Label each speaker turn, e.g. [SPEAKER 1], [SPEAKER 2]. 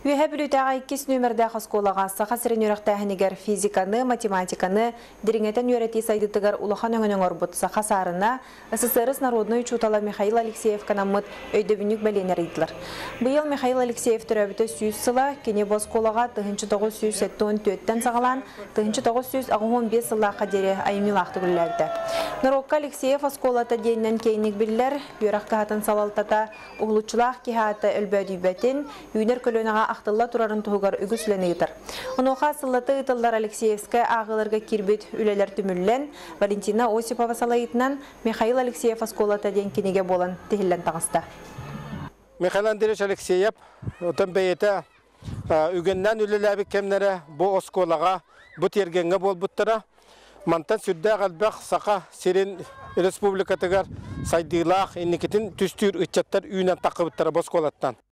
[SPEAKER 1] Үйе бүлітаға 2 нөмірді қасколаға сақа сірін өріқтәхінігер физиканы, математиканы, диреңетен өреті сайдытығар улахан өңінің орбут сақа сарына СССР народной чутала Михаил Алексеев канамыт өйдөбінік бәленер иділер. Бұйыл Михаил Алексеев түрәбіті сүйіз сыла, кене босколаға 1974-тен сағалан 1915 сыла қадері айымилақты күллерді. Нарокка Алексеев асколата дейінен кейінік білілер, өріққа хатын салалтата ұғылучылақ кехаты өлбөдейбәтін, үйнер көлінаға ақтылла тұрарын тұғығар үгіслені етір. Оноға сыллаты ұтылдар Алексеевскі ағыларға кирбет үлелер түміллен, Валентина Осипова салайытынан Михаил Алексеев асколата дейін кенеге болан тегілен тағысты.
[SPEAKER 2] Михаил Андреевич Алексеев, отын бейеті үгіннен үлеләбі кемнері бұл осколаға, бұл тергенге бол бұттыра. Мантан сүрді қалбақ сақа серен республикатығар сайдығылақ, енекетін түстір үтчаттар үйінен тақы бұттыра бұл осколаттан.